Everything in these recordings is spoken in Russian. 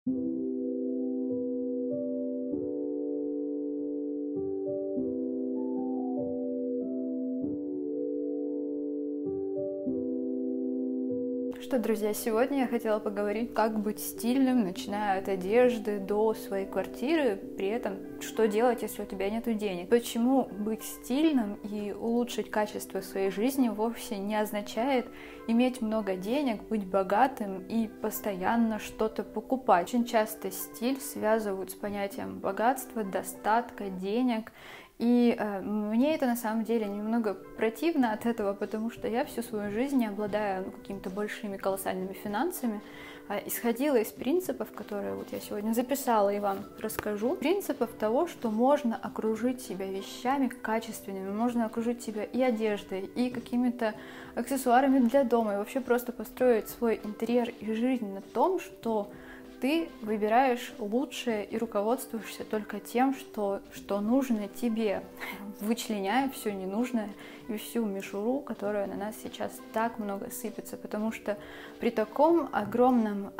Что, друзья, сегодня я хотела поговорить, как быть стильным, начиная от одежды до своей квартиры, при этом, что делать, если у тебя нет денег. Почему быть стильным и улучшить качество своей жизни вовсе не означает иметь много денег, быть богатым и постоянно что-то покупать. Очень часто стиль связывают с понятием богатства, достатка, денег. И мне это на самом деле немного противно от этого, потому что я всю свою жизнь, не обладая какими-то большими колоссальными финансами, исходила из принципов, которые вот я сегодня записала и вам расскажу. Принципов того, что можно окружить себя вещами качественными, можно окружить себя и одеждой, и какими-то аксессуарами для дома, и вообще просто построить свой интерьер и жизнь на том, что ты выбираешь лучшее и руководствуешься только тем, что нужно тебе, вычленяя все ненужное и всю мишуру, которая на нас сейчас так много сыпется, потому что при таком огромном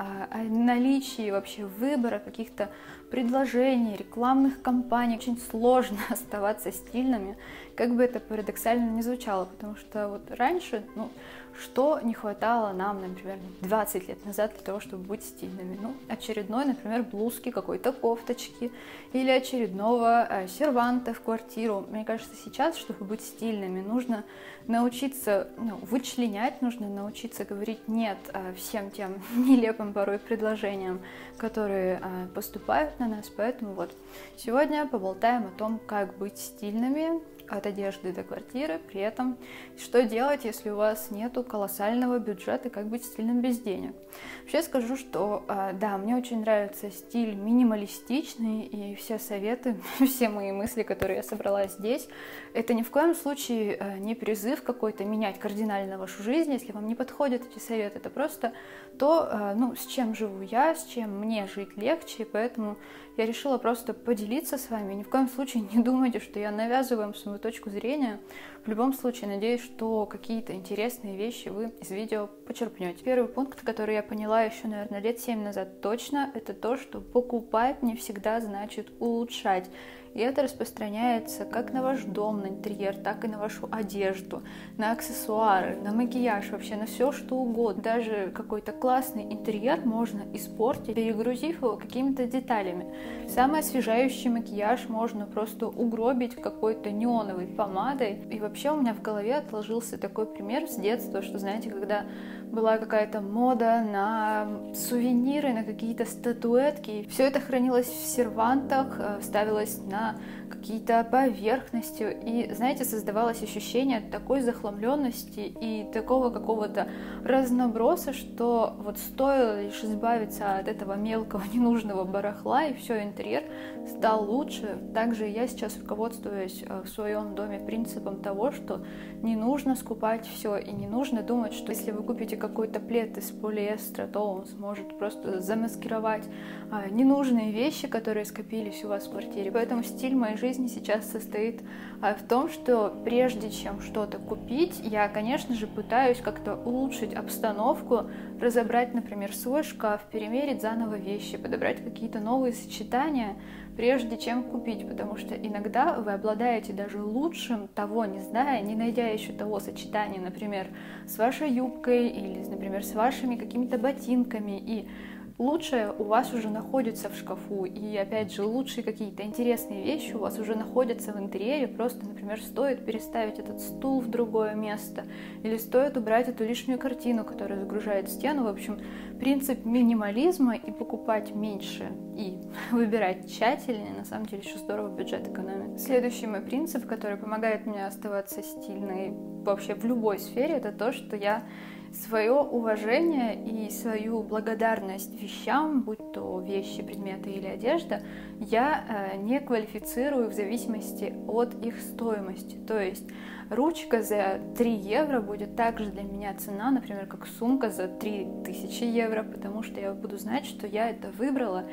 наличии вообще выбора каких-то предложений, рекламных кампаний очень сложно оставаться стильными, как бы это парадоксально ни звучало, потому что вот раньше, что не хватало нам, например, 20 лет назад для того, чтобы быть стильными? Очередной, например, блузки, какой-то кофточки или очередного серванта в квартиру. Мне кажется, сейчас, чтобы быть стильными, нужно научиться вычленять, нужно научиться говорить «нет» всем тем нелепым порой предложениям, которые поступают на нас. Поэтому вот сегодня поболтаем о том, как быть стильными от одежды до квартиры, при этом что делать, если у вас нету колоссального бюджета, как быть стильным без денег. Вообще скажу, что да, мне очень нравится стиль минималистичный, и все советы, все мои мысли, которые я собрала здесь, это ни в коем случае не призыв какой-то менять кардинально вашу жизнь, если вам не подходят эти советы, это просто то, с чем живу я, с чем мне жить легче, и поэтому я решила просто поделиться с вами. Ни в коем случае не думайте, что я навязываю вам свою точку зрения. В любом случае, надеюсь, что какие-то интересные вещи вы из видео почерпнете. Первый пункт, который я поняла еще, наверное, лет 7 назад точно, это то, что покупать не всегда значит улучшать. И это распространяется как на ваш дом, на интерьер, так и на вашу одежду, на аксессуары, на макияж, вообще на все, что угодно. Даже какой-то классный интерьер можно испортить, перегрузив его какими-то деталями. Самый освежающий макияж можно просто угробить какой-то неоновой помадой. И вообще у меня в голове отложился такой пример с детства, что, знаете, когда была какая-то мода на сувениры, на какие-то статуэтки. Все это хранилось в сервантах, ставилось на какие-то поверхности. И, знаете, создавалось ощущение такой захламленности и такого какого-то разноброса, что вот стоило лишь избавиться от этого мелкого ненужного барахла, и все, интерьер стал лучше. Также я сейчас руководствуюсь в своем доме принципом того, что не нужно скупать все, и не нужно думать, что если вы купите какой-то плед из полиэстера, то он сможет просто замаскировать ненужные вещи, которые скопились у вас в квартире. Поэтому стиль моей жизни сейчас состоит в том, что прежде чем что-то купить, я, конечно же, пытаюсь как-то улучшить обстановку, разобрать, например, свой шкаф, перемерить заново вещи, подобрать какие-то новые сочетания, прежде чем купить, потому что иногда вы обладаете даже лучшим, того не зная, не найдя еще того сочетания, например, с вашей юбкой или, например, с вашими какими-то ботинками, и лучшее у вас уже находится в шкафу, и опять же лучшие какие-то интересные вещи у вас уже находятся в интерьере, просто, например, стоит переставить этот стул в другое место, или стоит убрать эту лишнюю картину, которая загружает стену. В общем, принцип минимализма и покупать меньше, и выбирать тщательнее, на самом деле еще здорово бюджет экономит. Следующий мой принцип, который помогает мне оставаться стильной вообще в любой сфере, это то, что я свое уважение и свою благодарность вещам, будь то вещи, предметы или одежда, я не квалифицирую в зависимости от их стоимости. То есть ручка за 3 евро будет также для меня цена, например, как сумка за 3000 евро, потому что я буду знать, что я это выбрала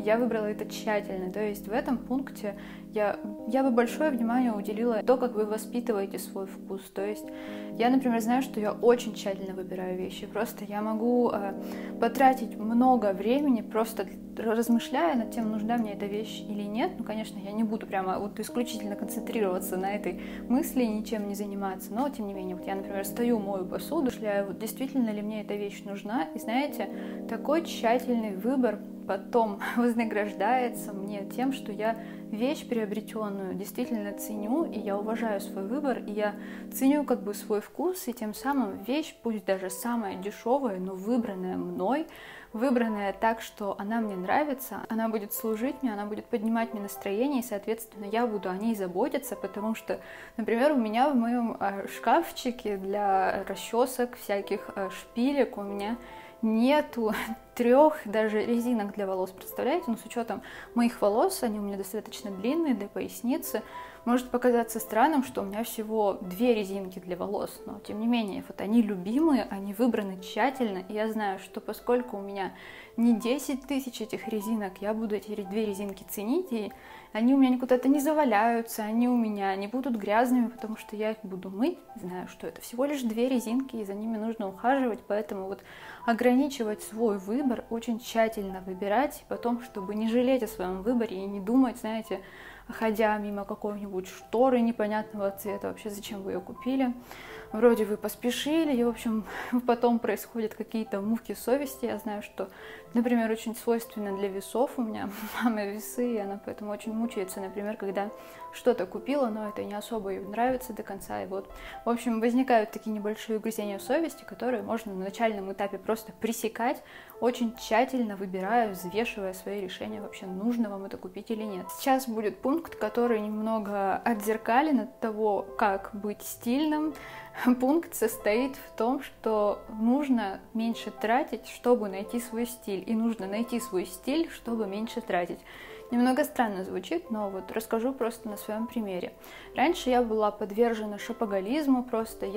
это тщательно. То есть в этом пункте я бы большое внимание уделила то, как вы воспитываете свой вкус. То есть я, например, знаю, что я очень тщательно выбираю вещи. Просто я могу потратить много времени, просто размышляя над тем, нужна мне эта вещь или нет. Ну, конечно, я не буду прямо вот исключительно концентрироваться на этой мысли и ничем не заниматься. Но, тем не менее, вот я, например, стою, мою посуду, шляю, вот действительно ли мне эта вещь нужна. И знаете, такой тщательный выбор потом вознаграждается мне тем, что я вещь приобретенную действительно ценю, и я уважаю свой выбор, и я ценю как бы свой вкус, и тем самым вещь, пусть даже самая дешевая, но выбранная мной, выбранная так, что она мне нравится, она будет служить мне, она будет поднимать мне настроение, и, соответственно, я буду о ней заботиться, потому что, например, у меня в моем шкафчике для расчесок, всяких шпилек, у меня нету 3 даже резинок для волос, представляете? Но с учетом моих волос, они у меня достаточно длинные, для поясницы, может показаться странным, что у меня всего 2 резинки для волос, но тем не менее, вот они любимые, они выбраны тщательно, и я знаю, что поскольку у меня не 10 тысяч этих резинок, я буду эти 2 резинки ценить, и они у меня никуда-то не заваляются, они у меня не будут грязными, потому что я их буду мыть, знаю, что это всего лишь 2 резинки, и за ними нужно ухаживать, поэтому вот ограничивать свой выбор, очень тщательно выбирать, потом, чтобы не жалеть о своем выборе и не думать, знаете, ходя мимо какой-нибудь шторы непонятного цвета, вообще зачем вы ее купили, вроде вы поспешили, и, в общем, потом происходят какие-то муки совести. Я знаю, что, например, очень свойственно для весов, у меня мама весы, и она поэтому очень мучается, например, когда что-то купила, но это не особо ей нравится до конца, и вот, в общем, возникают такие небольшие угрызения совести, которые можно на начальном этапе просто пресекать, очень тщательно выбирая, взвешивая свои решения, вообще нужно вам это купить или нет. Сейчас будет пункт, который немного отзеркален от того, как быть стильным. Пункт состоит в том, что нужно меньше тратить, чтобы найти свой стиль, и нужно найти свой стиль, чтобы меньше тратить. Немного странно звучит, но вот расскажу просто на своем примере. Раньше я была подвержена шопоголизму, просто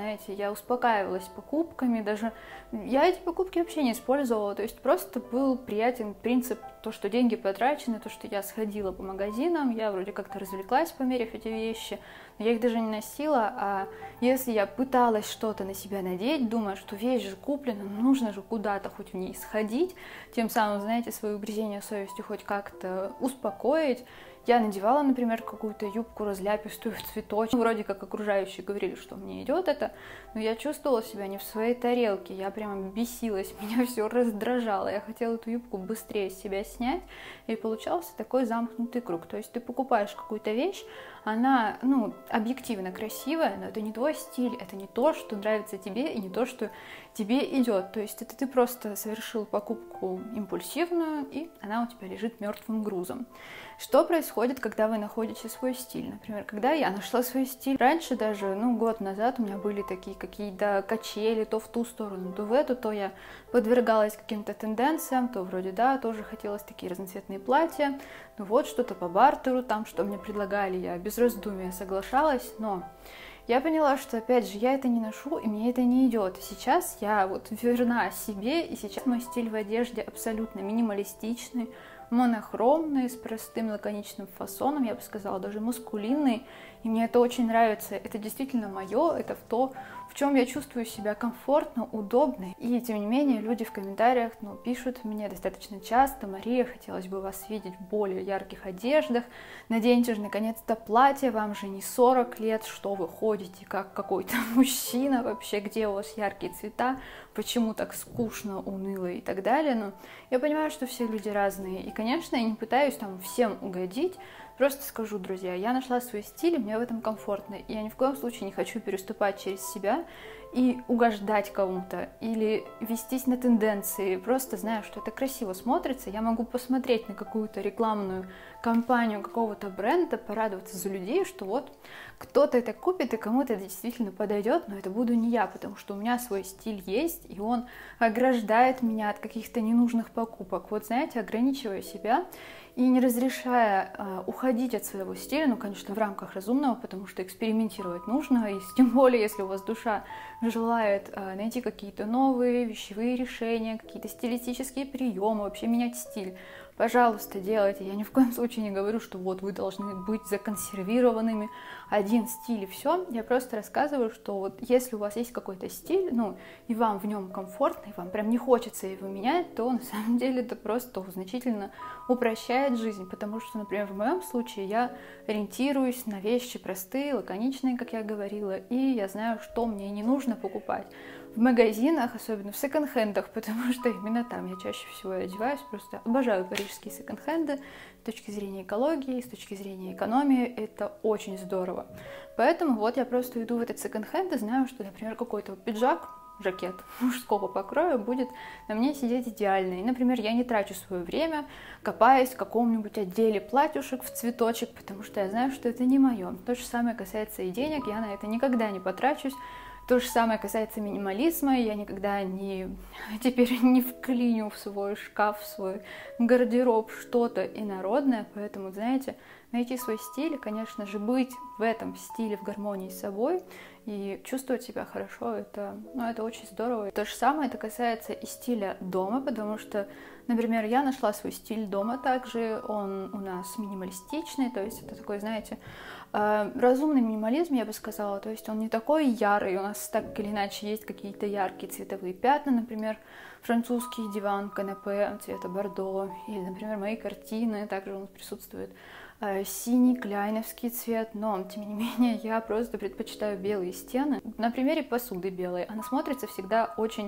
я успокаивалась покупками, даже я эти покупки вообще не использовала, то есть просто был приятен принцип, то, что деньги потрачены, то, что я сходила по магазинам, я вроде как-то развлеклась, померив эти вещи, но я их даже не носила, а если я пыталась что-то на себя надеть, думая, что вещь же куплена, нужно же куда-то хоть в ней сходить, тем самым, знаете, свое угрызение совести хоть как-то успокоить, я надевала, например, какую-то юбку разляпистую в цветочек. Вроде как окружающие говорили, что мне идет это, но я чувствовала себя не в своей тарелке. Я прямо бесилась, меня все раздражало. Я хотела эту юбку быстрее с себя снять, и получался такой замкнутый круг. То есть ты покупаешь какую-то вещь, она, объективно красивая, но это не твой стиль, это не то, что нравится тебе, и не то, что тебе идет. То есть это ты просто совершил покупку импульсивную, и она у тебя лежит мертвым грузом. Что происходит, когда вы находите свой стиль? Например, когда я нашла свой стиль, раньше даже, год назад у меня были такие какие-то качели, то в ту сторону, то в эту, то я подвергалась каким-то тенденциям, то вроде, тоже хотелось такие разноцветные платья, вот что-то по бартеру, там, что мне предлагали, я без раздумия соглашалась, но я поняла, что, опять же, я это не ношу, и мне это не идет. Сейчас я вот верна себе, и сейчас мой стиль в одежде абсолютно минималистичный, монохромный, с простым лаконичным фасоном, я бы сказала, даже маскулинный, и мне это очень нравится. Это действительно мое, это то, в чем я чувствую себя комфортно, удобно. И тем не менее, люди в комментариях пишут мне достаточно часто: Мария, хотелось бы вас видеть в более ярких одеждах, наденьте же наконец-то платье, вам же не 40 лет, что вы ходите как какой-то мужчина вообще, где у вас яркие цвета, почему так скучно, уныло и так далее. Но я понимаю, что все люди разные, и, конечно, я не пытаюсь всем угодить, просто скажу, друзья, я нашла свой стиль, и мне в этом комфортно, и я ни в коем случае не хочу переступать через себя и угождать кому-то, или вестись на тенденции, просто зная, что это красиво смотрится, я могу посмотреть на какую-то рекламную кампанию какого-то бренда, порадоваться за людей, что вот кто-то это купит, и кому-то это действительно подойдет, но это буду не я, потому что у меня свой стиль есть, и он ограждает меня от каких-то ненужных покупок. Вот знаете, ограничивая себя и не разрешая уходить от своего стиля, ну, конечно, в рамках разумного, потому что экспериментировать нужно, и тем более, если у вас душа желает найти какие-то новые вещевые решения, какие-то стилистические приемы, вообще менять стиль, пожалуйста, делайте. Я ни в коем случае не говорю, что вот вы должны быть законсервированными, один стиль и все. Я просто рассказываю, что вот если у вас есть какой-то стиль, ну, и вам в нем комфортно, и вам прям не хочется его менять, то на самом деле это просто значительно упрощает жизнь, потому что, например, в моем случае я ориентируюсь на вещи простые, лаконичные, как я говорила, и я знаю, что мне не нужно покупать в магазинах, особенно в секонд-хендах, потому что именно там я чаще всего одеваюсь, просто обожаю парижские секонд-хенды с точки зрения экологии, с точки зрения экономии, это очень здорово. Поэтому вот я просто иду в этот секонд-хенд и знаю, что, например, какой-то пиджак, жакет мужского покроя будет на мне сидеть идеально. И, например, я не трачу свое время, копаясь в каком-нибудь отделе платьюшек в цветочек, потому что я знаю, что это не мое. То же самое касается и денег, я на это никогда не потрачусь. То же самое касается минимализма, я никогда теперь не вклиню в свой шкаф, в свой гардероб что-то инородное, поэтому, знаете, найти свой стиль и, конечно же, быть в этом стиле в гармонии с собой и чувствовать себя хорошо, это очень здорово. То же самое это касается и стиля дома, потому что, например, я нашла свой стиль дома также, он у нас минималистичный, то есть это такой, знаете, разумный минимализм, я бы сказала, то есть он не такой ярый, у нас так или иначе есть какие-то яркие цветовые пятна, например, французский диван, канапе цвета бордо, или, например, мои картины, также у нас присутствует синий кляйновский цвет, но, тем не менее, я просто предпочитаю белые стены. На примере посуды белой, она смотрится всегда очень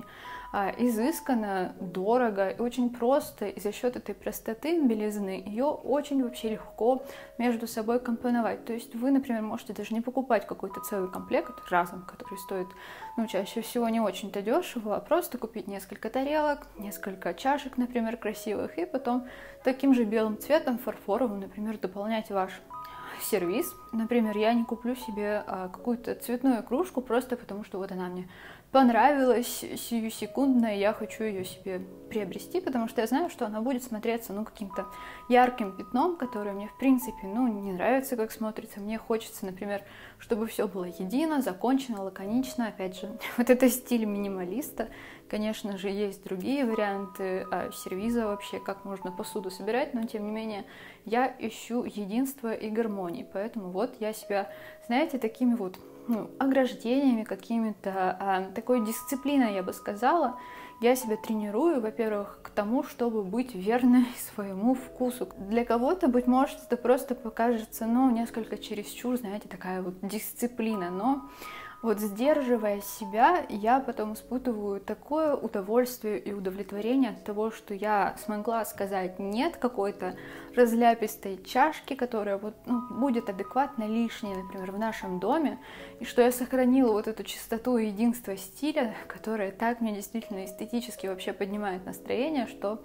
изысканно, дорого и очень просто, и за счет этой простоты белизны ее очень вообще легко между собой компоновать. То есть вы, например, можете даже не покупать какой-то целый комплект разом, который стоит, чаще всего не очень-то дешево, а просто купить несколько тарелок, несколько чашек, например, красивых, и потом таким же белым цветом фарфоровым, например, дополнять ваш сервиз. Например, я не куплю себе какую-то цветную кружку просто потому, что вот она мне понравилась сиюсекундно, и я хочу ее себе приобрести, потому что я знаю, что она будет смотреться, каким-то ярким пятном, которое мне, в принципе, не нравится, как смотрится. Мне хочется, например, чтобы все было едино, закончено, лаконично. Опять же, вот это стиль минималиста. Конечно же, есть другие варианты сервиза вообще, как можно посуду собирать, но, тем не менее, я ищу единство и гармонии. Поэтому вот я себя, знаете, такими вот ограждениями, какими-то такой дисциплиной, я бы сказала, я себя тренирую, во-первых, к тому, чтобы быть верной своему вкусу. Для кого-то, быть может, это просто покажется, несколько чересчур, знаете, такая вот дисциплина, но вот сдерживая себя, я потом испытываю такое удовольствие и удовлетворение от того, что я смогла сказать «нет» какой-то разляпистой чашке, которая будет адекватно лишней, например, в нашем доме, и что я сохранила вот эту чистоту и единство стиля, которое так мне действительно эстетически вообще поднимает настроение, что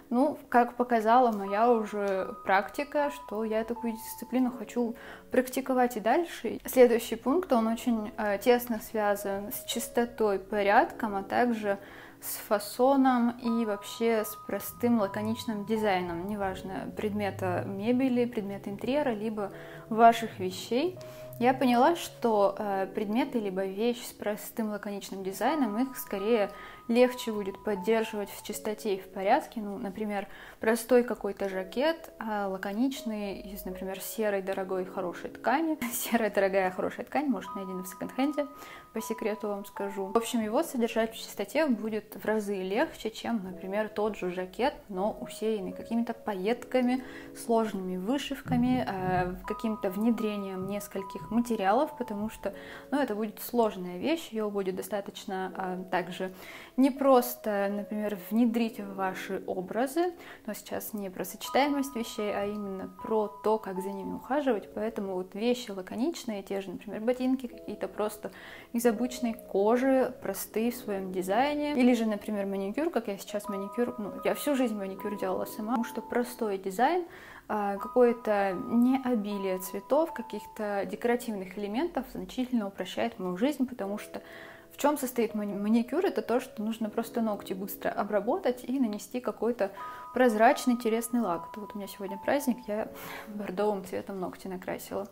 как показала моя уже практика, что я такую дисциплину хочу практиковать и дальше. Следующий пункт, он очень тесно связан с чистотой, порядком, а также с фасоном и вообще с простым лаконичным дизайном, неважно, предмета мебели, предмета интерьера, либо ваших вещей. Я поняла, что предметы либо вещи с простым лаконичным дизайном, их скорее легче будет поддерживать в чистоте и в порядке. Например, простой какой-то жакет, лаконичный, из, например, серой дорогой хорошей ткани. Серая дорогая хорошая ткань может найдена в секонд-хенде, по секрету вам скажу. В общем, его содержать в чистоте будет в разы легче, чем, например, тот же жакет, но усеянный какими-то пайетками, сложными вышивками, каким-то внедрением нескольких дорогих материалов, потому что, ну, это будет сложная вещь, ее будет достаточно также непросто, например, внедрить в ваши образы, но сейчас не про сочетаемость вещей, а именно про то, как за ними ухаживать, поэтому вот вещи лаконичные, те же, например, ботинки какие-то просто из обычной кожи, простые в своем дизайне, или же, например, маникюр, как я сейчас маникюр, ну, я всю жизнь маникюр делала сама, потому что простой дизайн, какое-то необилие цветов, каких-то декоративных элементов значительно упрощает мою жизнь, потому что в чем состоит маникюр? Это то, что нужно просто ногти быстро обработать и нанести какой-то прозрачный, интересный лак. Это вот у меня сегодня праздник, я бордовым цветом ногти накрасила.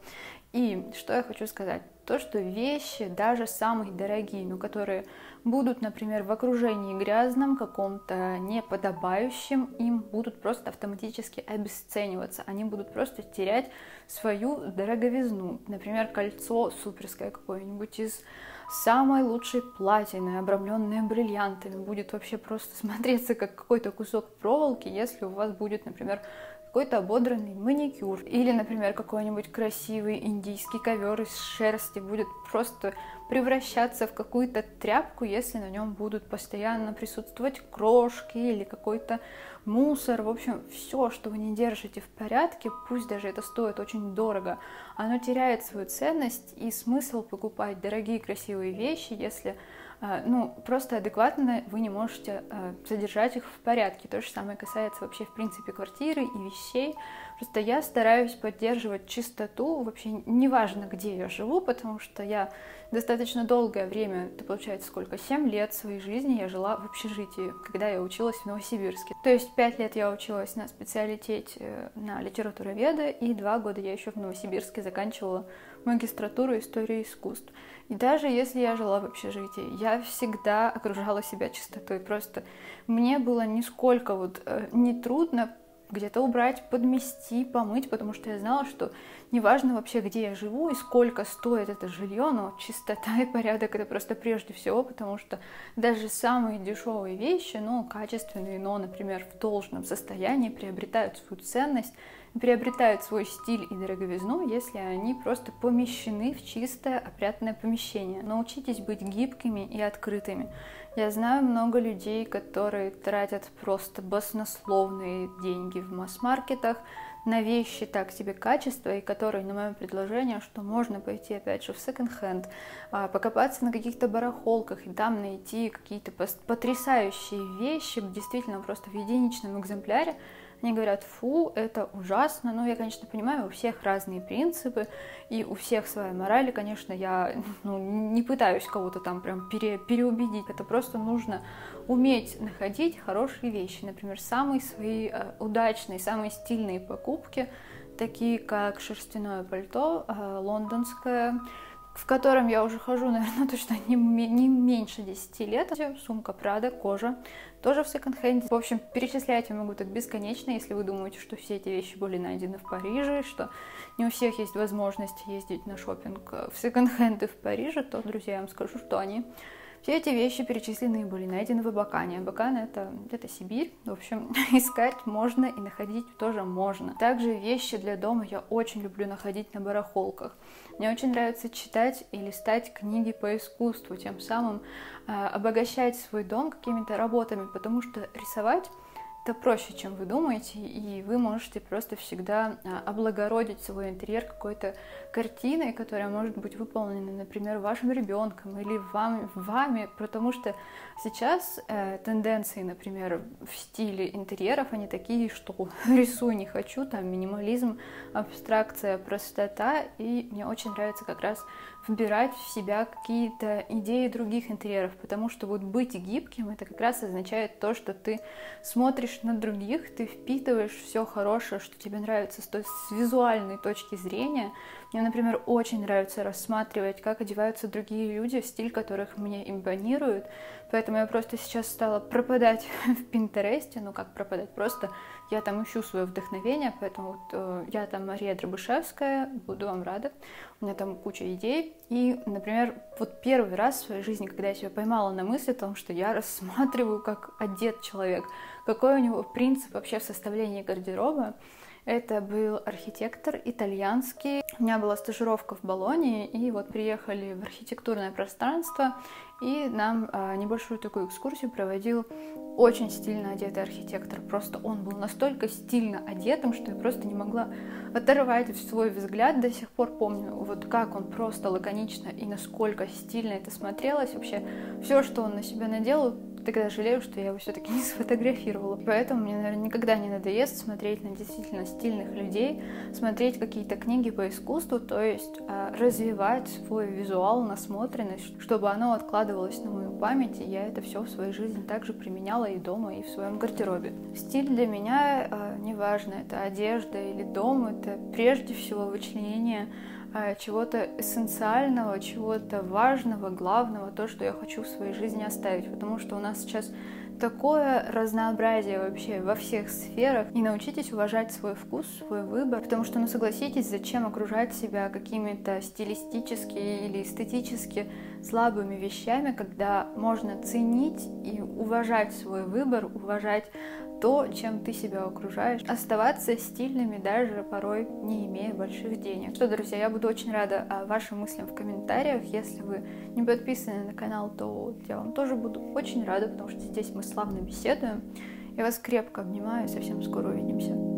И что я хочу сказать? То, что вещи, даже самые дорогие, но которые будут, например, в окружении грязном, каком-то неподобающем, им будут просто автоматически обесцениваться. Они будут просто терять свою дороговизну. Например, кольцо суперское какое-нибудь из самой лучшей платины, обрамленное бриллиантами, будет вообще просто смотреться как какой-то кусок проволоки, если у вас будет, например, какой-то ободранный маникюр. Или, например, какой-нибудь красивый индийский ковер из шерсти будет просто превращаться в какую-то тряпку, если на нем будут постоянно присутствовать крошки или какой-то мусор. В общем, все, что вы не держите в порядке, пусть даже это стоит очень дорого, оно теряет свою ценность и смысл покупать дорогие красивые вещи, если ну, просто адекватно вы не можете содержать их в порядке. То же самое касается вообще, в принципе, квартиры и вещей. Просто я стараюсь поддерживать чистоту, вообще неважно, где я живу, потому что я достаточно долгое время, это получается сколько, 7 лет своей жизни я жила в общежитии, когда я училась в Новосибирске. То есть 5 лет я училась на специалитете на литературоведа, и 2 года я еще в Новосибирске заканчивала магистратуру истории искусств. И даже если я жила в общежитии, я всегда окружала себя чистотой. Просто мне было нисколько вот не трудно где-то убрать, подмести, помыть, потому что я знала, что неважно вообще, где я живу и сколько стоит это жилье, но чистота и порядок — это просто прежде всего, потому что даже самые дешевые вещи, ну, качественные, но, например, в должном состоянии, приобретают свою ценность, приобретают свой стиль и дороговизну, если они просто помещены в чистое, опрятное помещение. Научитесь быть гибкими и открытыми. Я знаю много людей, которые тратят просто баснословные деньги в масс-маркетах на вещи так себе качества, и которые на мое предложение, что можно пойти опять же в секонд-хенд, покопаться на каких-то барахолках и там найти какие-то потрясающие вещи, действительно просто в единичном экземпляре. Они говорят: фу, это ужасно. Ну, я, конечно, понимаю, у всех разные принципы, и у всех своя мораль, и, конечно, я не пытаюсь кого-то там прям переубедить. Это просто нужно уметь находить хорошие вещи. Например, самые свои удачные, самые стильные покупки, такие как шерстяное пальто лондонское, в котором я уже хожу, наверное, точно не меньше 10 лет. Сумка Prada, кожа, тоже в секонд-хенде. В общем, перечислять я могу так бесконечно, если вы думаете, что все эти вещи были найдены в Париже, что не у всех есть возможность ездить на шопинг в секонд-хенды в Париже, то, друзья, я вам скажу, что все эти вещи перечисленные были найдены в Абакане. Абакан — это Сибирь. В общем, искать можно и находить тоже можно. Также вещи для дома я очень люблю находить на барахолках. Мне очень нравится читать и листать книги по искусству, тем самым обогащать свой дом какими-то работами, потому что рисовать — это проще, чем вы думаете, и вы можете просто всегда облагородить свой интерьер какой-то картиной, которая может быть выполнена, например, вашим ребенком или вами, потому что сейчас тенденции, например, в стиле интерьеров, они такие, что рисуй не хочу, там минимализм, абстракция, простота, и мне очень нравится как раз вбирать в себя какие-то идеи других интерьеров, потому что вот быть гибким — это как раз означает то, что ты смотришь на других, ты впитываешь все хорошее, что тебе нравится с визуальной точки зрения. Мне, например, очень нравится рассматривать, как одеваются другие люди, стиль которых мне импонирует, поэтому я просто сейчас стала пропадать в Пинтересте, ну как пропадать, просто я там ищу свое вдохновение, поэтому вот я там Мария Дробышевская, буду вам рада, у меня там куча идей. И, например, вот первый раз в своей жизни, когда я себя поймала на мысли о том, что я рассматриваю, как одет человек, какой у него принцип вообще в составлении гардероба, Это был архитектор итальянский. У меня была стажировка в Болонии, и вот приехали в архитектурное пространство, и нам небольшую такую экскурсию проводил очень стильно одетый архитектор. Просто он был настолько стильно одетым, что я просто не могла оторвать свой взгляд. До сих пор помню, вот как он просто лаконично и насколько стильно это смотрелось. Вообще, все, что он на себя надел, тогда жалею, что я его все-таки не сфотографировала. Поэтому мне, наверное, никогда не надоест смотреть на действительно стильных людей, смотреть какие-то книги по искусству, то есть развивать свой визуал, насмотренность, чтобы оно откладывалось на мою память, и я это все в своей жизни также применяла и дома, и в своем гардеробе. Стиль для меня, неважно, это одежда или дом, это прежде всего вычленение чего-то эссенциального, чего-то важного, главного, то, что я хочу в своей жизни оставить, потому что у нас сейчас такое разнообразие вообще во всех сферах, и научитесь уважать свой вкус, свой выбор, потому что, ну согласитесь, зачем окружать себя какими-то стилистически или эстетически слабыми вещами, когда можно ценить и уважать свой выбор, уважать то, чем ты себя окружаешь, оставаться стильными даже порой не имея больших денег. Что, друзья, я буду очень рада вашим мыслям в комментариях. Если вы не подписаны на канал, то я вам тоже буду очень рада, потому что здесь мы славно беседуем. Я вас крепко обнимаю и совсем скоро увидимся.